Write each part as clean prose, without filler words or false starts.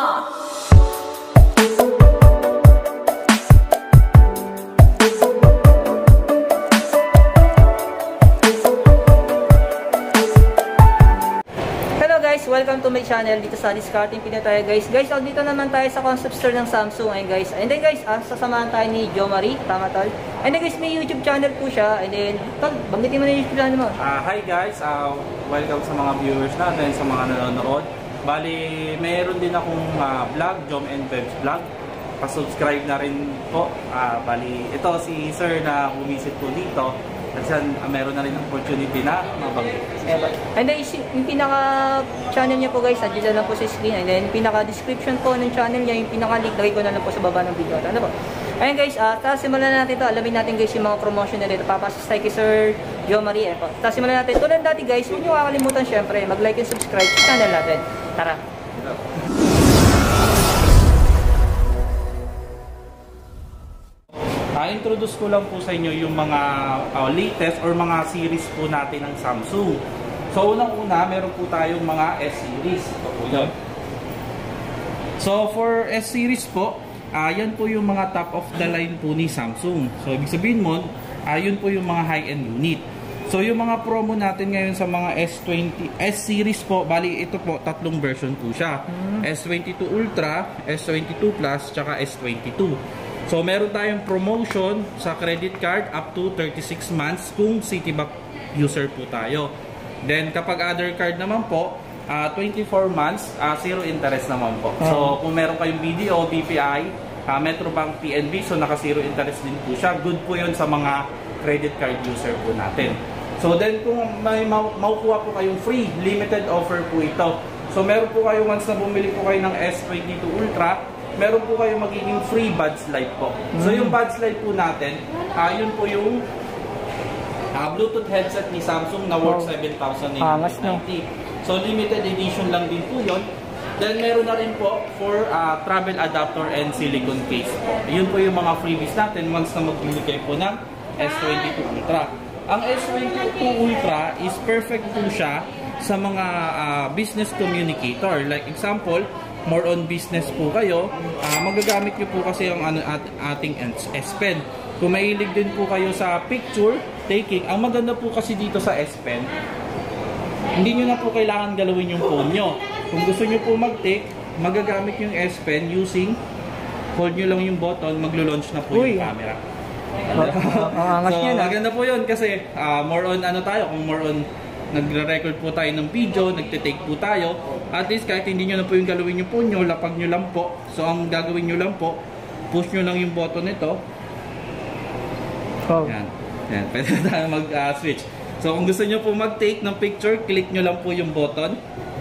One. Welcome to my channel dito sa Discarding Pinoy tayo guys. Dito naman tayo sa concept store ng Samsung ayun guys. And then guys, sasamahan tayo ni Jo Marie, tama tol. And then guys, may YouTube channel po siya. And then, tol, banggitin mo na yung YouTube channel mo. Hi guys, welcome sa mga viewers natin, sa mga nanonood. Bali, mayroon din akong vlog, Jom and Bebs Vlog. Pa-subscribe na rin po. Bali, ito si Sir na bumisit po dito. At meron na rin opportunity na mabanggit. And then yung pinaka-channel niya po guys, andyan na lang po sa screen. And then pinaka-description po ng channel niya, yung pinaka-link, lagay ko na lang po sa baba ng video. Ano po? Ayun guys, tapos simulan natin ito. Alamin natin guys yung mga promotion na dito. Papasok tayo kay Sir Jo Marie. Tapos simulan natin. Tulad dati guys, huwag niyo kakalimutan syempre, mag-like and subscribe sa channel natin. Tara! Introduce ko lang po sa inyo yung mga latest or mga series po natin ng Samsung. So unang-una, meron po tayong mga S-series. Ito po yun. So for S-series po, yan po yung mga top of the line po ni Samsung. So ibig sabihin mo, yun po yung mga high-end unit. So yung mga promo natin ngayon sa mga S20 S-series po, bali ito po, tatlong version po siya. S22 Ultra, S22 Plus, tsaka S22. So meron tayong promotion sa credit card up to 36 months kung Citibank user po tayo. Then kapag other card naman po, 24 months, zero interest naman po. So kung meron kayong BDO, BPI, Metrobank, PNB, so naka zero interest din po siya. Good po yun sa mga credit card user po natin. So then kung may makukuha po kayong free, limited offer po ito. So meron po kayo once na bumili po kayo ng S22 Ultra, meron po kayo magiging free buds light po. So yung buds light po natin, yun po yung Bluetooth headset ni Samsung na worth 7,990. So limited edition lang din po yun. Then meron na rin po for travel adapter and silicone case po. Yun po yung mga freebies natin once na magbili kayo po ng S22 Ultra. Ang S22 Ultra is perfect po siya sa mga business communicator. Like example, more on business po kayo, magagamit nyo po kasi ang ating S Pen. Kung mahilig din po kayo sa picture taking, ang maganda po kasi dito sa S Pen, hindi nyo na po kailangan galawin yung phone nyo. Kung gusto nyo po mag-take, magagamit yung S Pen using, hold nyo lang yung button, maglo-launch na po yung camera. So maganda po yun kasi more on tayo, kung more on nagre-record po tayo ng video, nagte-take po tayo, at least kahit hindi nyo na po yung galawin yung phone nyo, lapag nyo lang po. So ang gagawin nyo lang po, push nyo lang yung button nito. Yan. Yan. Pwede na tayo mag-switch. So kung gusto nyo po mag-take ng picture, click nyo lang po yung button.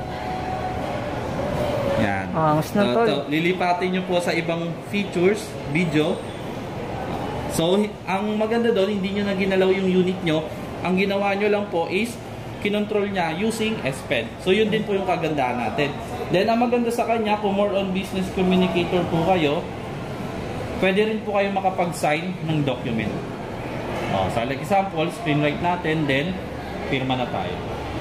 Yan. So, lilipatin nyo po sa ibang features, video. So ang maganda doon, hindi nyo na ginalaw yung unit nyo. Ang ginawa nyo lang po is kinontrol niya using S Pen. So yun din po yung kagandahan natin. Then ang maganda sa kanya, kung more on business communicator po kayo, pwede rin po kayo makapag-sign ng document. So like example, screen write natin, then pirma na tayo.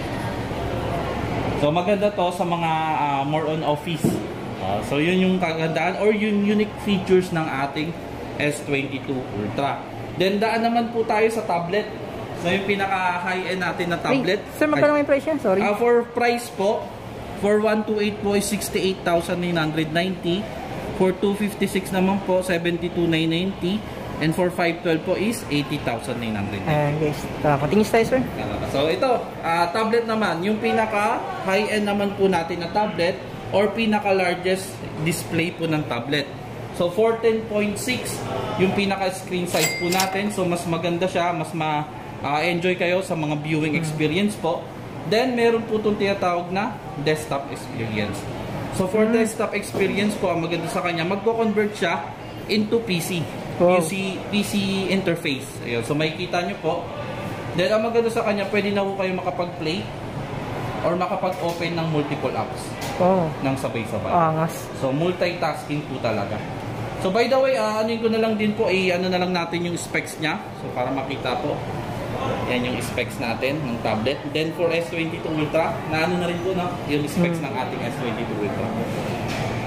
So maganda to sa mga more on office. So yun yung kagandahan or yung unique features ng ating S22 Ultra. Then daan naman po tayo sa tablet. So yung pinaka-high-end natin na tablet. Sir, magkano yung price yan? Sorry. For price po, for 128 po is 68,990. For 256 naman po, 72,990. And for 512 po is 80,990. Ayan guys, continuous tayo sir. So ito, tablet naman. Yung pinaka-high-end naman po natin na tablet or pinaka-largest display po ng tablet. So 410.6 yung pinaka-screen size po natin. So mas maganda siya, mas enjoy kayo sa mga viewing experience po. Then meron po itong tinatawag na desktop experience. So for desktop experience po, ang maganda sa kanya, magko-convert siya into PC. PC interface. Ayun. So makikita nyo po. Then ang maganda sa kanya, pwede na po kayo makapag-play or makapag-open ng multiple apps ng sabay-sabay. So multitasking po talaga. So by the way, ano ko na lang din po, ano na lang natin yung specs niya. So para makita po. Yan yung specs natin ng tablet. Then for S22 Ultra, naano na rin po yung specs ng ating S22 Ultra.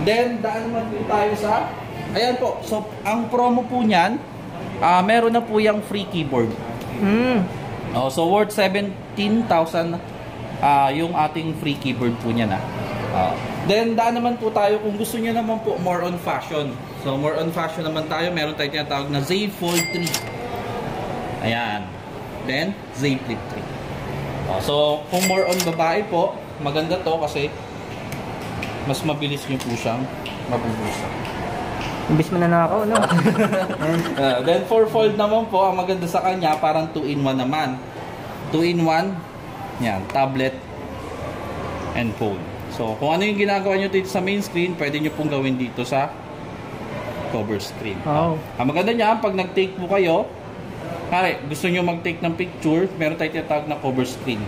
Then, daan naman po tayo sa, ayan po, so ang promo po niyan, meron na po yung free keyboard. So worth 17,000 yung ating free keyboard po niya na. Then daan naman po tayo kung gusto niyo naman po more on fashion. So more on fashion naman tayo, meron tayong tinatawag na Z Fold 3. Ayan. Then Z Flip 3. So kung more on babae po, maganda to kasi mas mabilis niyo po siyang mabubusan. Imbis mo na nakaw, no? Then for fold naman po, ang maganda sa kanya, parang 2-in-1 naman. 2-in-1, yan, tablet and phone. So kung ano yung ginagawa nyo dito sa main screen, pwede nyo pong gawin dito sa cover screen. Ang maganda niya, pag nag-take po kayo, gusto nyo mag-take ng picture, meron tayo tinatawag na cover screen.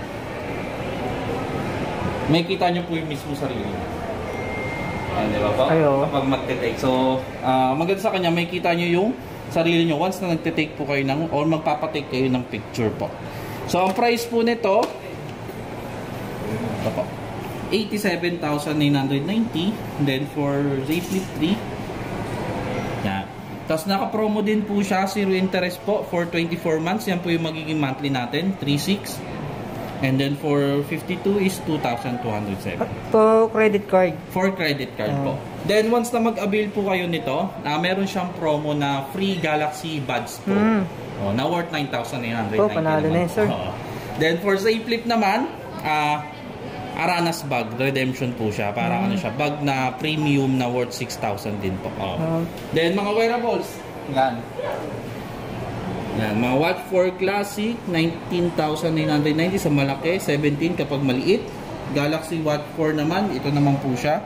May kita nyo po yung mismo sarili. Ayan, diba po? Kapag magte-take. So, maganda sa kanya, may kita nyo yung sarili nyo once na nagte-take po kayo ng, or magpapatake kayo ng picture po. So, ang price po nito, ito po, 87,990. Then, for Z Flip 3, yan. Tapos, naka-promo din po siya, 0 interest po, for 24 months. Yan po yung magiging monthly natin, 3,600. And then for 52 is 2,207. For credit card? For credit card po. Then once na mag-avail po kayo nito, meron siyang promo na free Galaxy Buds po. Na worth 9,990 panalo na yun, sir. Then for Z Flip naman, Aranas bag, redemption po siya. Parang ano siya, bag na premium na worth 6,000 din po. Then mga wearables, yan. Yan, mga Watch 4 Classic, 19,990 sa malaki, 17 kapag maliit. Galaxy Watch 4 naman, ito naman po siya,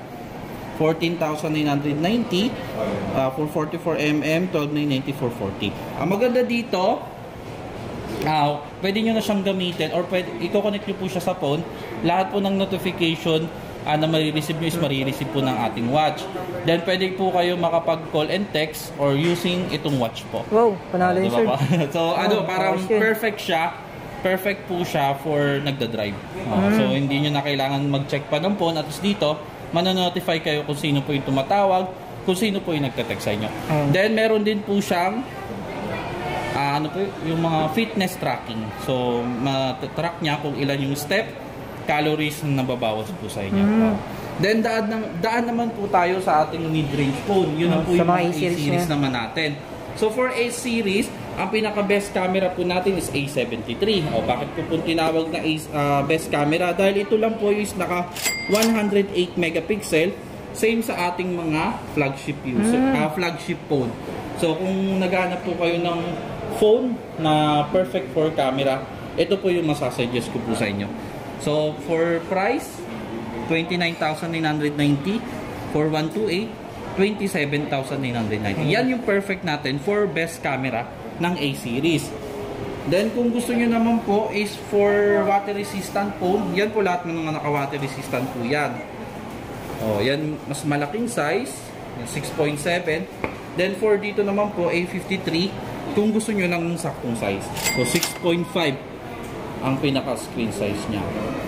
14,990 for 44mm, 12,990 for 40. Ang maganda dito, pwede nyo na siyang gamitin or i-connect nyo po siya sa phone. Lahat po ng notification na marireceive nyo is marireceive po ng ating watch. Then pwede po kayo makapag-call and text or using itong watch po. Wow, panalo yun, sir. So parang perfect siya. Perfect po siya for nagda-drive. So hindi nyo na kailangan mag-check pa ng phone. At least dito, manonotify kayo kung sino po yung tumatawag, kung sino po yung nagte-text sa inyo. Then meron din po siyang yung mga fitness tracking. So matrack niya kung ilan yung step, calories na nababawas po sa inyo. Then daan naman po tayo sa ating mid-range phone. Yun ang po yung mga A-series naman natin. So for A-series, ang pinaka-best camera po natin is A73. Bakit ko po tinawag na best camera? Dahil ito lang po is naka 108 megapixel. Same sa ating mga flagship flagship phone. So kung naghanap po kayo ng phone na perfect for camera, ito po yung masasuggest ko po sa inyo. So for price, 29,990. For 128, 27,990. Yan yung perfect natin for best camera ng A-series. Then kung gusto nyo naman po is for water resistant phone, yan po lahat ng mga naka-water resistant po yan. Yan mas malaking size, 6.7. Then for dito naman po A53, kung gusto nyo lang ng saktong size. So 6.5 ang pinaka-screen size niya.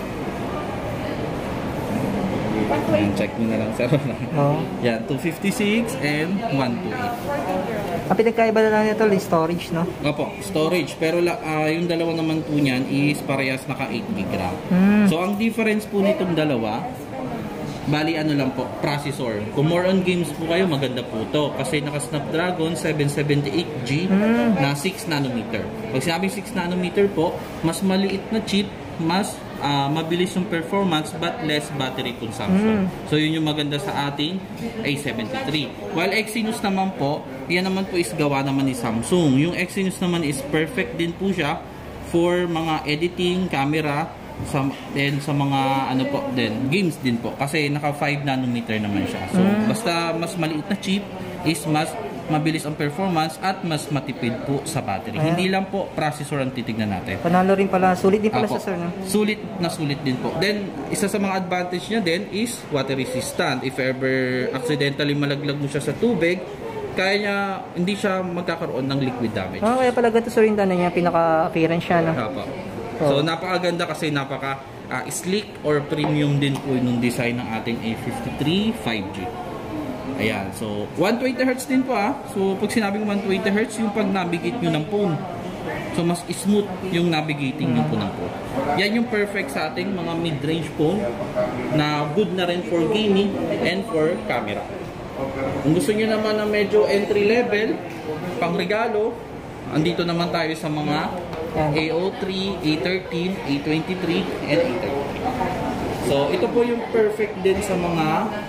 Ayan, check nyo na lang, sir. Yan, 256 and 128. Ang pinagkaiba na lang nito, storage, no? Opo, storage. Pero yung dalawa naman po niyan is parehas naka 8 GB RAM. So, ang difference po nitong dalawa, bali ano lang po, processor. Kung more on games po kayo, maganda po to. Kasi naka Snapdragon 778G na 6 nanometer. Pag sinabing 6 nanometer po, mas maliit na chip, mas mabilis yung performance but less battery consumption. So yun yung maganda sa ating A73. While Exynos naman po, yan naman po is gawa naman ni Samsung. Yung Exynos naman is perfect din po siya for mga editing, camera, sa mga ano po din, games din po. Kasi naka 5 nanometer naman siya. So basta mas maliit na chip is mas mabilis ang performance at mas matipid po sa battery. Hindi lang po processor ang titignan natin. Panalo rin pala, sulit din pala sa sir, no? Sulit na sulit din po. Then, isa sa mga advantage niya din is water resistant. If ever accidentally malaglag mo siya sa tubig, kaya niya, hindi siya magkakaroon ng liquid damage. Kaya pala ganito sir yung niya, pinaka-appearance siya, no? So, napakaganda kasi napaka sleek or premium din po yung design ng ating A53 5G. Ayan, so 120Hz din po So pag sinabing 120Hz, yung pag navigate nyo ng phone. So mas smooth yung navigating nyo po ng phone. Yan yung perfect sa ating mga mid-range phone na good na rin for gaming and for camera. Kung gusto nyo naman na medyo entry level, pang regalo, andito naman tayo sa mga A03, A13, A23, and A30. So, ito po yung perfect din sa mga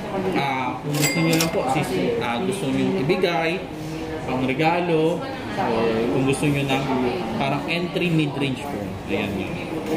kung gusto nyo lang po, gusto nyo ibigay, pang regalo, or kung gusto nyo ng parang entry mid-range phone. Ayan yun.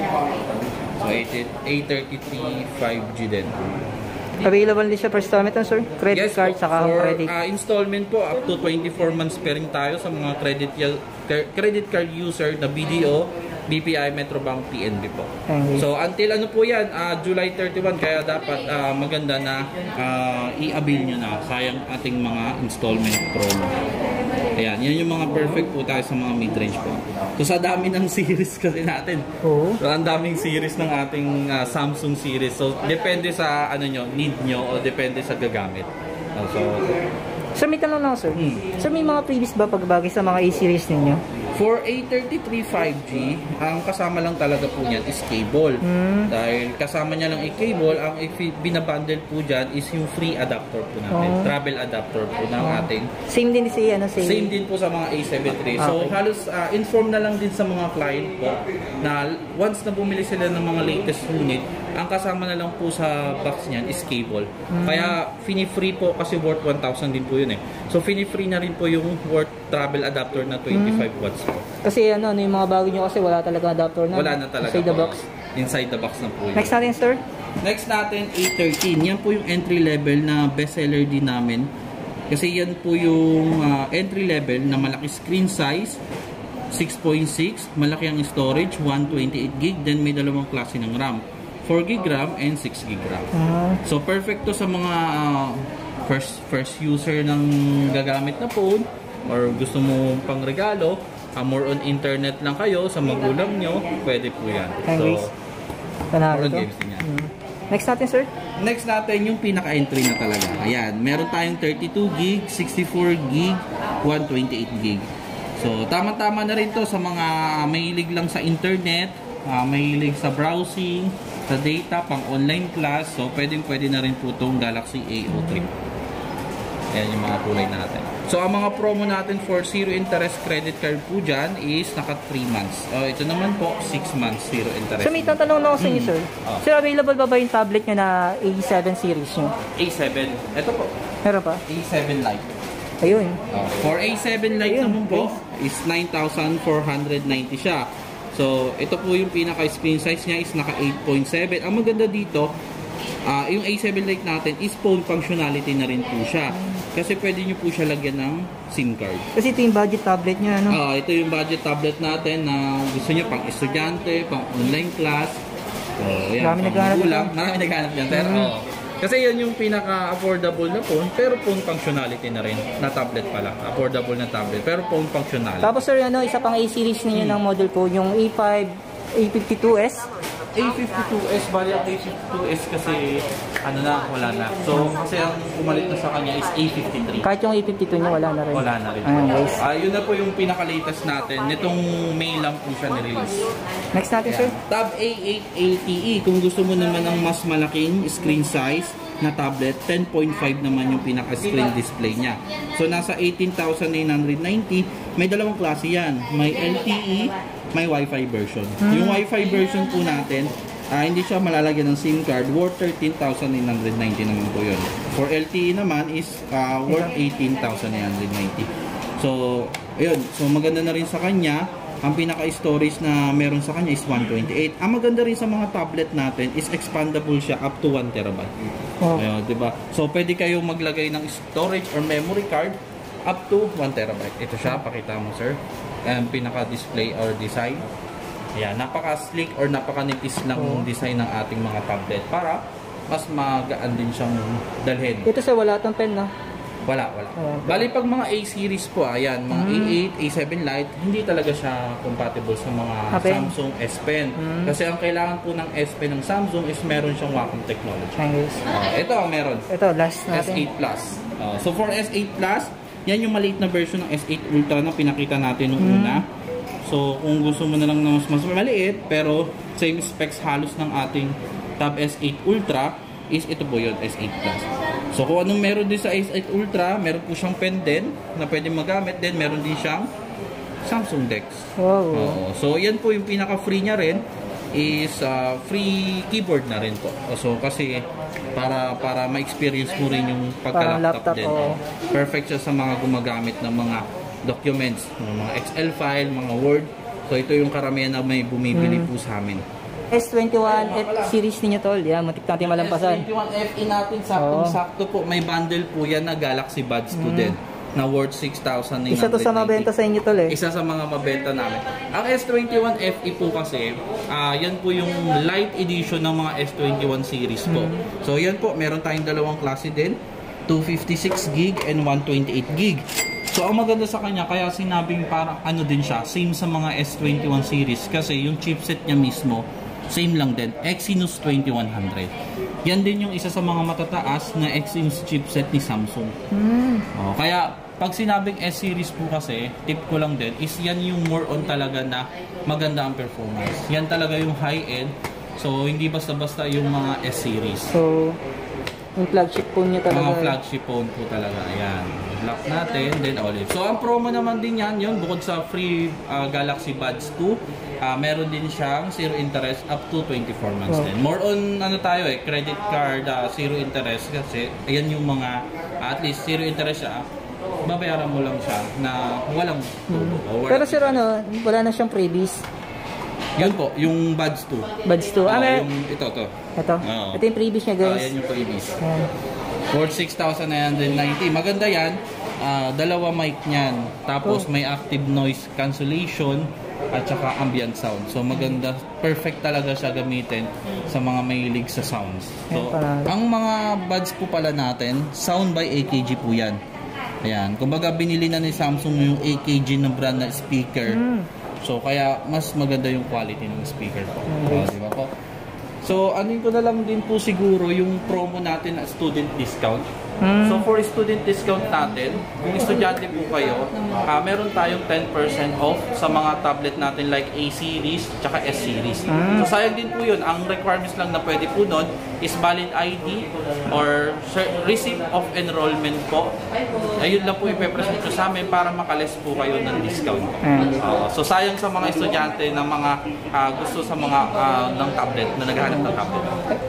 So, A33 5G din. Available din siya per installment, sir? Credit yes, card, saka for credit. Installment po, up to 24 months pa rin tayo sa mga credit card user na BDO, BPI, Metrobank, PNB po. So, until ano po yan, July 31, kaya dapat maganda na i-avail nyo na. Sayang ating mga installment promo. Ayan, yan yung mga perfect po tayo sa mga mid-range po. So, sa dami ng series kasi natin. So, ang daming series ng ating Samsung series. So, depende sa ano nyo, need nyo, o depende sa gagamit. So, sir, may tanong lang, sir. Sir, may mga previous ba pagbagay sa mga A-series ninyo? For A33 5G, ang kasama lang talaga po niyan is cable. Dahil kasama niya lang i-cable, ang binabundle po dyan is yung free adapter po natin. Travel adapter po ng ating. Same din si Same din po sa mga A73. So halos inform na lang din sa mga client po na once na bumili sila ng mga latest unit, ang kasama na lang po sa box niyan is cable. Kaya fini-free po kasi worth 1,000 din po yun So fini-free na rin po yung worth travel adapter na 25 watts po. Kasi yung mga bago nyo kasi wala talaga adapter na. Wala na talaga inside the box. Inside the box na po yun. Next natin, sir? Next natin, A13. Yan po yung entry level na bestseller din namin. Kasi yan po yung entry level na malaki screen size, 6.6, malaki ang storage, 128GB, then may dalawang klase ng RAM. 4GB RAM and 6GB RAM. So perfect to sa mga first user ng gagamit na phone or gusto mo pang regalo, more on internet lang kayo sa magulang nyo, pwede po yan. So, more on games din yan. Next natin, sir? Next natin yung pinaka-entry na talaga. Ayan, meron tayong 32GB, 64GB, 128GB. So, tama-tama na rin to sa mga mahilig lang sa internet, mahilig sa browsing, sa data, pang online class. So, pwede na rin po itong Galaxy A03. Ayan yung mga kulay natin. So, ang mga promo natin for zero interest credit card po dyan is naka 3 months. Ito naman po, 6 months zero interest. So, may tatanong na ako sa inyo, sir. Sir, available ba yung tablet nyo na A7 series nyo? A7. Ito po. Meron pa? A7 Lite. Ayun. For A7 Lite naman po, is 9,490 siya. So, ito po yung pinaka-screen size niya is naka 8.7. Ang maganda dito, yung A7 Lite natin is phone functionality na rin po siya. Kasi pwede nyo po siya lagyan ng SIM card. Kasi ito yung budget tablet nyo, ano? Ito yung budget tablet natin na gusto nyo pang estudyante, pang online class. Marami naghahanap yan. Marami naghahanap yan. Kasi yan yung pinaka-affordable na phone, pero phone functionality na rin. Na tablet pala. Affordable na tablet, pero phone functionality. Tapos sir, isa pang A-series ninyo ng model po, yung A52s. A52s, bali ang A52s kasi wala na. So, kasi ang pumalit na sa kanya is A53. Kahit yung A52 niya, wala na rin. Wala na rin. Guys. Yun na po yung pinaka-latest natin. Nitong May lang po siya nirelease. Next natin, sir. Tab A8 LTE. Kung gusto mo naman ng mas malaking screen size na tablet, 10.5 naman yung pinaka-screen display niya. So, nasa 18,990. May dalawang klase yan. May LTE, may Wi-Fi version. Yung Wi-Fi version po natin, hindi siya malalagyan ng SIM card, worth 13,990 naman po yun. For LTE naman is worth 18,990. So, ayun. So, maganda na rin sa kanya. Ang pinaka-storage na meron sa kanya is 128. Ang maganda rin sa mga tablet natin is expandable siya up to 1 terabyte. Ayun, diba? So, pwede kayong maglagay ng storage or memory card up to 1 terabyte. Ito siya, pakita mo, sir. Ang pinaka-display or design. Ayan, napaka-slick or napaka-nipis lang yung design ng ating mga tablet para mas magaan din siyang dalhin. Ito sa wala itong pen, no? Wala. Bali pag mga A series po, ayan, mga A8, A7 Lite, hindi talaga siya compatible sa mga Samsung S Pen. Kasi ang kailangan po ng S Pen ng Samsung is meron siyang Wacom technology. Ito meron. Ito, last natin. S8 Plus. So for S8 Plus, yan yung maliit na version ng S8 Ultra na pinakita natin nung una. So kung gusto mo na lang na mas maliit, pero same specs halos ng ating Tab S8 Ultra, is ito po yun, S8 Plus. So kung anong meron din sa S8 Ultra, meron po siyang pen din na pwede magamit din. Meron din siyang Samsung Dex. So yan po yung pinaka-free niya rin is free keyboard na rin po. So kasi para ma-experience mo rin yung pagka-laptop din. Perfect siya sa mga gumagamit ng mga documents, mga Excel file, mga Word. So ito yung karamihan na may bumibili po sa amin. S21F series niyo tol, yan, matik natin malampasan. S21FE natin, saktong-sakto po, may bundle po yan na Galaxy Buds 2 din, na worth 6,990. Isa to sa mabenta sa inyo tol eh. Isa sa mga mabenta namin. Ang S21FE po kasi, yan po yung light edition ng mga S21 series po. So yan po, meron tayong dalawang klase din, 256GB and 128GB. So ang maganda sa kanya, kaya sinabing parang ano din siya, same sa mga S21 series kasi yung chipset niya mismo, same lang din, Exynos 2100. Yan din yung isa sa mga matataas na Exynos chipset ni Samsung. Kaya pag sinabing S-series po kasi, tip ko lang din, is yan yung more on talaga na maganda ang performance. Yan talaga yung high-end. So hindi basta-basta yung mga S-series. So yung flagship phone niya talaga. Mga flagship phone po talaga. Ayan. Lock natin, then olive. So ang promo naman din yan, yun, bukod sa free Galaxy Buds 2, meron din siyang zero interest up to 24 months din. More on ano tayo credit card, zero interest kasi ayan yung mga at least zero interest siya. Babayaran mo lang siya na walang tubo. Pero sir ano, wala na siyang freebies. Yun po, yung Buds 2. Buds 2. Yung ito. Ito yung freebies niya guys. Yan yung freebies. Worth 6,990. Maganda yan. Dalawa mic niyan. Tapos may active noise cancellation at saka ambient sound. So maganda, perfect talaga siya gamitin sa mga mahilig sa sounds. So ang mga buds po pala natin, sound by AKG po yan. Ayan, kumbaga binili na ni Samsung yung AKG na brand na speaker. So kaya mas maganda yung quality ng speaker po. Di ba po? So anin ko na lang din po siguro yung promo natin na student discount. So for student discount natin, kung estudyante po kayo, meron tayong 10% off sa mga tablet natin like A series tsaka S series. So sayang din po yun. Ang requirements lang na pwede po nun is valid ID or receipt of enrollment po. Ayun lang po ipepresent ko sa amin para makales po kayo ng discount. So sayang sa mga estudyante ng mga gusto sa mga ng tablet, na naghahanap ng tablet.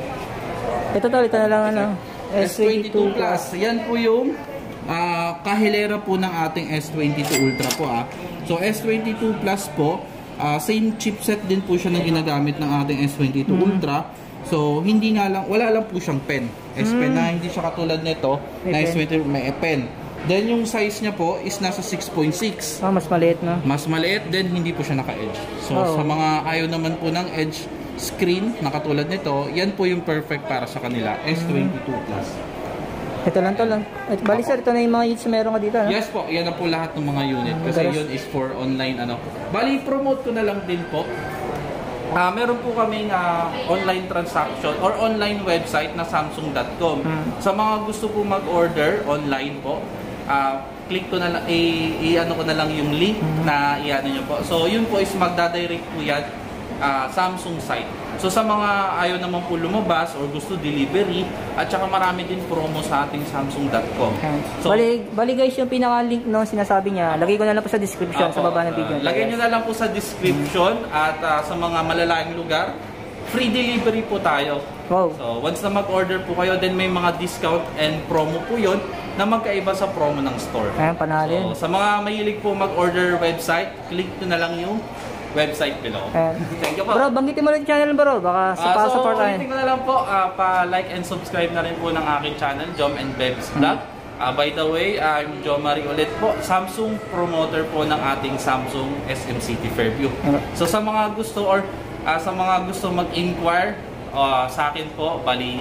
Ito na lang ano. S22 Plus. Yan po yung kahilera po ng ating S22 Ultra po. So S22 Plus po, same chipset din po siya na ginagamit ng ating S22 Ultra. So hindi nga lang, wala lang po siyang pen. S Pen na hindi siya katulad nito na S22 may pen. Then yung size niya po is nasa 6.6. Mas maliit na. Mas maliit, then hindi po siya naka-edge. So sa mga ayaw naman po ng edge screen na katulad nito, yan po yung perfect para sa kanila, S22 Plus. Ito lang to lang. Bali sir, ito na yung mga units na meron ka dito, no? Yes po, yan na po lahat ng mga unit kasi yun is for online ano. Bali, promote ko na lang din po. Meron po kaming online transaction or online website na samsung.com. Sa mga gusto po mag-order online po, click ko na lang, i-ano ko na lang yung link na i-ano nyo po. So yun po is magdadirect po yan Samsung site. So sa mga ayaw naman po lumabas or gusto delivery, at saka marami din promo sa ating samsung.com. So, bali guys, yung pinaka-link no sinasabi niya, lagay ko na lang po sa description sa baba ng video. Lagay nyo na lang po sa description at sa mga malalayong lugar, free delivery po tayo. So once na mag-order po kayo, then may mga discount and promo po yon na magkaiba sa promo ng store. Panalin. So sa mga mahilig po mag-order website, click nyo na lang yung website below. Thank you po. Bro, banggitin mo rin yung channel bro, baka support tayo. So, ulitin ko na lang po, pa-like and subscribe na rin po ng aking channel, Jom and Bebs Vlog. By the way, I'm Jom Marie ulit po, Samsung promoter po ng ating Samsung SM City Fairview. So sa mga gusto or sa mga gusto mag-inquire sa akin po, bali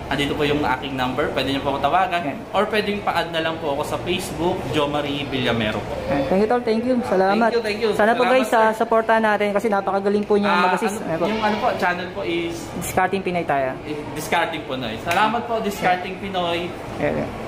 andito po yung aking number. Pwede niyo po ako tawagan. Yan. Or pwedeng pa-add na lang po ako sa Facebook, Jo Marie Villamero po. Thank you, Tol. Thank you. Salamat. Thank you. Sana po guys, Salamat, sir. supportahan natin kasi napakagaling po niya mag-assist. Yung ano po, channel po is Discarding Pinay tayo. Discarding Pinoy. Salamat po, Discarding Pinoy. Ayan.